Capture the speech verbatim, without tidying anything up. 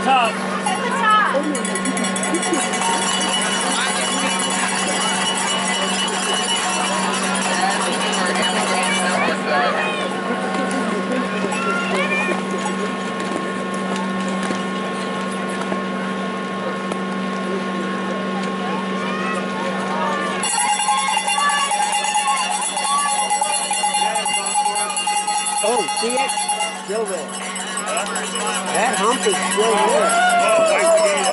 top. At the top. Oh, see it? Still there. That hump is still there.